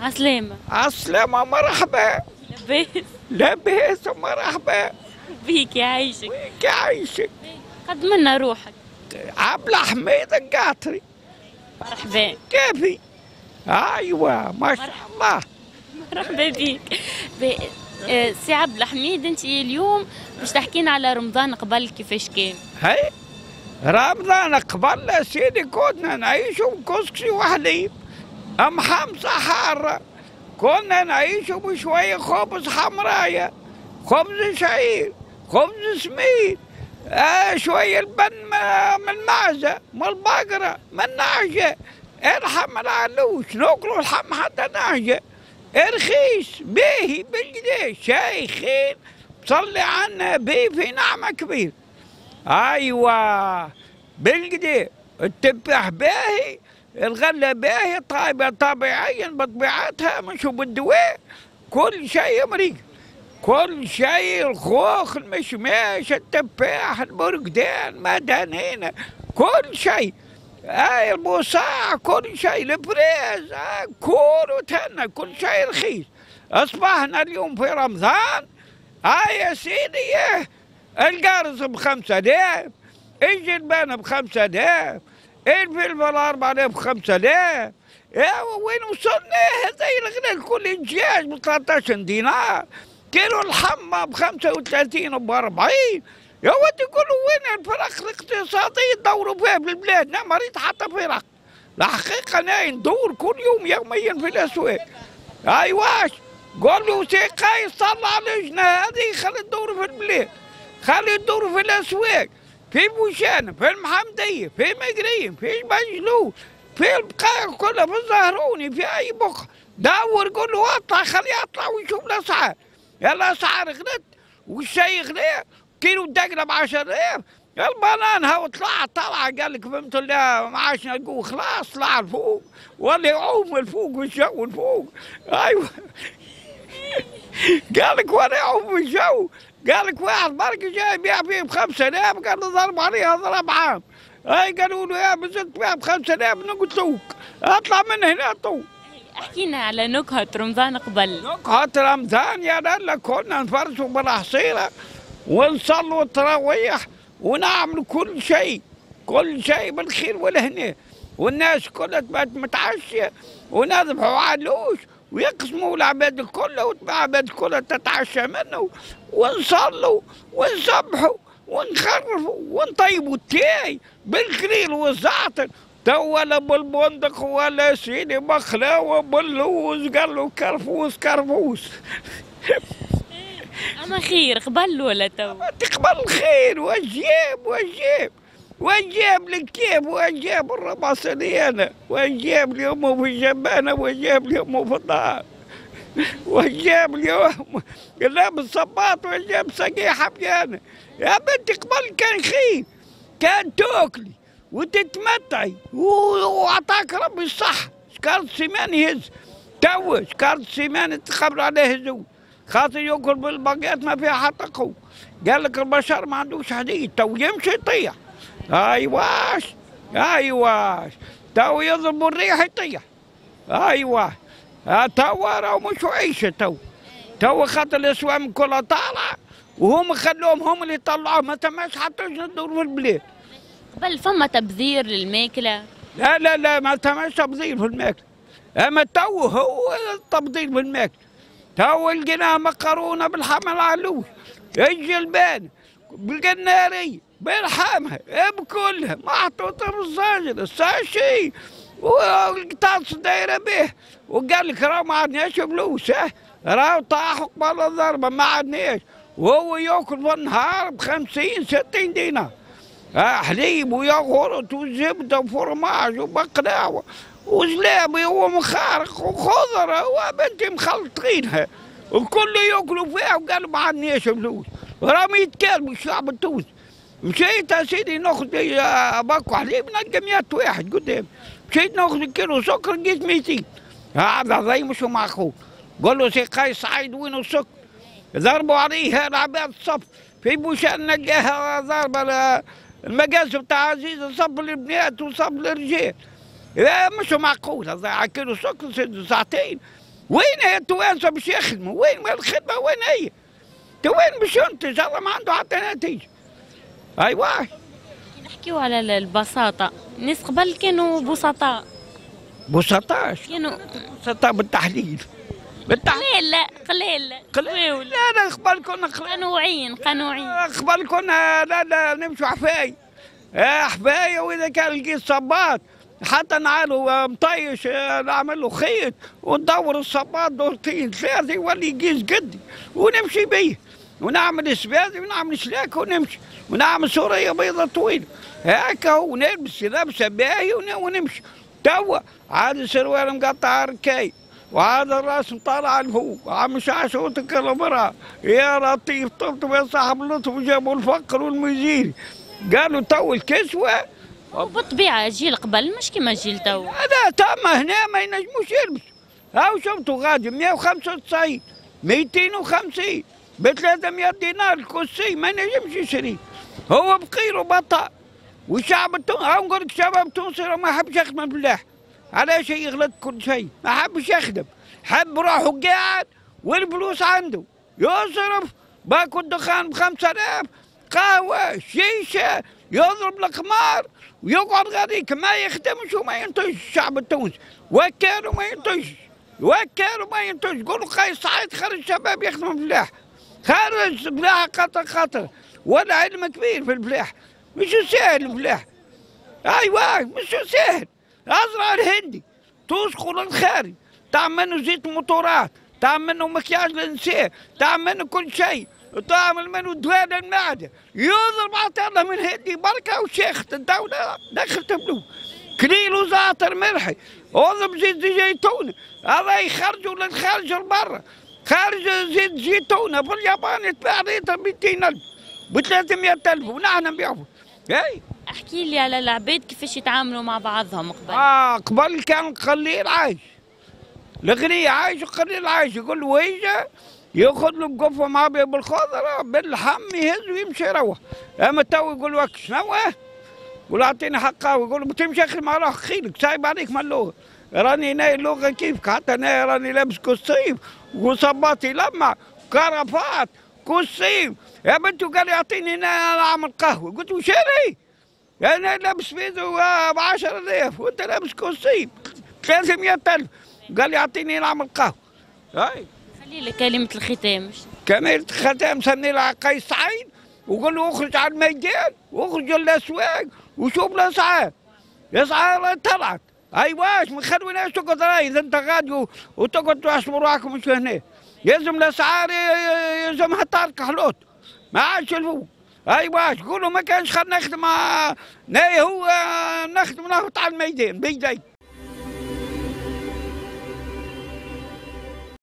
عسلامة. عسلامة، مرحبا. لاباس. لاباس، مرحبا. بيك يعيشك. ويك يعيشك. قد منا روحك. عبد الحميد القاطري. مرحبا. كيفي؟ ايوه ما شاء الله. مرحبا بيك. سي عبد الحميد، انت اليوم باش تحكينا على رمضان قبل كيفاش كان. هي رمضان قبل سيدي كنا نعيشوا بكسكسي وحليب، حمصة حارة، كنا نعيشوا بشوية خبز حمراية، خبز شعير، خبز سميد، شوية البن من المعزة، من البقرة، من النعجة، الحم العلوش، ناكلوا الحم حتى نعجة، رخيص باهي بالقداش، شاي خير صلي عنا بيه في نعمة كبير. ايوه بالقدي، التفاح باهي، الغله باهي، طيبه طبيعيا بطبيعتها مش بالدواء، كل شيء امريكي، كل شيء، الخوخ، المشماش، التفاح، البرقدان، مدنينا، كل شيء، البصاع، كل شيء، الفريز، كل وتهنى، كل شيء رخيص. اصبحنا اليوم في رمضان، يا سيدي، القارص ب5000، الجلبانة ب5000، الفلفل 4000 ب5000، وين وصلنا؟ هذا الغنى الكل الدجاج ب 13 دينار، كيلو اللحمة ب35 وب40. يا ودي قولوا وين الفرق الاقتصادية تدوروا فيها في البلاد؟ أنا مريض حتى فرق. الحقيقة أنا ندور كل يوم يوميا في الأسواق. أيواش قول له سي قايس طلع اللجنة هذه، خلي تدور في البلاد، خلي تدور في الأسواق، في بوشانة، في المحمدية، في مقريم، في بجلول، في البقاع كلها، في الزهروني، في أي بقعة، دور قول له اطلع، خليه يطلع ويشوف الأسعار. الأسعار غلت والشاي غلي، كيلو الدقنة ب10,000، البنان هو طلع قال لك فهمت الله معاشنا القوة خلاص طلع لفوق، ولا يعوم الفوق والجو الفوق. ايوه قال لك ولا يعوم الجو، قال لك واحد برك جاي يبيع فيه ب5000، قال له ضرب عليها ضرب عام. قالوا له يا بزلت بيع ب5000، نقتلوك، اطلع من هنا طوق. احكينا على نكهة رمضان قبل. نكهة رمضان يا لالا، كنا نفرشوا بالحصيرة ونصلوا التراويح ونعملوا كل شيء، كل شيء بالخير والهنا، والناس كلها تبات متعشية، ونذبحوا علوش ويقسموا العباد الكل، والعباد كلها تتعشى منه، ونصلوا ونسبحوا ونخرفوا ونطيبوا التاي بالكريل والزعتر. تو ولا بالبندق ولا سيدي بخلاوه باللوز، قال له كرفوس كرفوس. اما خير قبل ولا تو؟ تقبل الخير وجيب لك كيف، وجيب الرباصليانة، وجيب لي امه في الجبانه، وجيب لي امه في الدار، وجيب لي لابس صباط، وجيب سقيحه بيانه. يا بنتي قبل كان خير، كان تاكلي وتتمتعي وعطاك ربي الصحه. شكارة سيمان يهز، تو شكارة سيمان تخبر عليه الزوج، خاطر ياكل بالباقيات ما فيها حتى قوه. قال لك البشر ما عندوش حديد، تو يمشي يطيح. ايواش تو يضربوا الريح يطيح. ايوه تو راهو مش عيشه، تو خاطر الاسوام كلها طالعه، وهم خلوهم هم اللي طلعوه، ما تماش حتى ندور في البلاد. قبل فما تبذير للماكلة؟ لا ما تماش تبذير في الماكله، اما تو هو التبذير في الماكله. تو لقيناها مقرونه بالحمل علوش، الجلبان بالقناريه بالحامها بكلها محطوطه بالزاجر الساشي، والقطاس دايره به، وقال لك راه ما عندناش فلوس، راه طاحوا قبل الضربه ما عندناش، وهو ياكل في النهار ب50 60 دينار، حليب وياغورت وزبده وفرماج وبقلاوه وزلابي ومخارق وخضره وبنتي مخلطينها، الكل ياكلوا فيها، وقالوا ما عندناش فلوس، راهم يتكلموا الشعب التونسي. مشيت يا سيدي ناخذ باكو حليب نلقى 100 واحد قدام، مشيت ناخذ كيلو سكر لقيت 200. هذا زي مش معقول. قول له سي قايس سعيد وين السكر؟ ضربوا عليه العباد الصف في بوشان، نلقاها ضربه المقاس بتاع عزيز صب للبنات وصب للرجال. مش معقول، هذا كيلو سكر ساعتين وين هي التوانسه باش يخدموا؟ وين الخدمه؟ وين هي؟ وين باش ينتج؟ هذا ما عنده حتى نتيجه. ايوا نحكيو على البساطة، الناس قبل كانوا بسطاء. بسطاء؟ كانوا بسطاء بالتحليل. قليل، لا قليل قليل. لا قبل كنا قنوعين. قبل كنا لا نمشوا حفاي. حفايه، واذا كان لقيت صباط حتى نعالو مطيش نعمل له خيط وندور الصباط دورتين ثلاثه يولي يقيس قدي ونمشي بيه، ونعمل سبازي ونعمل شلاكه ونمشي، ونعمل سوريه بيضه طويله هكا، ونلبس لبسه باهي ونمشي. توا عاد السروال مقطع ركاي، وهذا الراس مطالع لفوق، عم شعشوتك المرأة يا لطيف طبطب يا صاحب اللطف، وجابوا الفقر والمزيري قالوا تو الكسوة. وبالطبيعة الجيل قبل مش كيما الجيل تو. هذا تم هنا ما ينجموش يلبسوا. هاو شفتوا غادي 195 250 ب 300 دينار الكرسي ما ينجمش يشري. هو بقير وبطأ. والشعب التونسي هاو نقول لك شباب تونسي ما حبش يخدم الفلاح. علاش يغلط كل شيء؟ ما حبش يخدم، حب روحه قاعد والفلوس عنده يصرف باكو الدخان ب5000 قهوة شيشة يضرب القمار ويقعد غاديك ما يخدمش وما ينتجش. الشعب التونسي وكال وما ينتجش، وكال وما ينتجش. قولوا قيس سعيد خرج شباب يخدموا الفلاح، خرج فلاح خاطر ولا علم كبير في الفلاح، مش سهل الفلاح. ايوه مش سهل. ازرع الهندي تسقط للخارج، تعمل منه زيت موتورات، تعمل منه مكياج للنساء، تعمل منه كل شيء، تعمل منه دواء للمعده، يضرب عطله من هندي بركه وشيخت الدوله دخلت فلوس. كليل زعتر ملحي، اضرب زيت زيتون، هذا يخرجوا للخارج لبرا، خارج زيت زيتون في اليابان يتباع لتر 200,000 ب 300,000 ونحن نبيعه. اي احكي لي على العباد كيفاش يتعاملوا مع بعضهم قبل. قبل كان قليل عايش، الغني عايش وقليل عايش، يقول له ويجا ياخذ له بقفه مع بالخضره باللحم يهز ويمشي يروح. اما تو يقول له شنو؟ يقول اعطيني حقه، ويقول له بتمشي اخي مع روحك خيلك سايب عليك من اللغه، راني ناي اللغه كيفك، حتى انا راني لابس كوستيم وصباطي لمع كرافات كوستيم. يا بنتو قال يعطيني انا نعمل قهوه، قلت له شري انا لابس فيزو ب 10,000 وانت لابس كوستيم 300,000، قال لي اعطيني نعمل قهوه. هاي خلي لي كلمه الختام. كلمه الختام سمي لها قيس سعيد وقول له اخرج على الميدان واخرج للاسواق وشوف الاسعار. الاسعار طلعت. ايواش ما نخلوناش تقعد رايد انت غادي وتقعد تحسبوا روحكم مش هنا. يلزم الاسعار يلزمها طارق حلوت ما عادش الفوق. ايواش قولوا ما كانش خلينا نخدم هو نخدم نهبط على الميدان بيدي.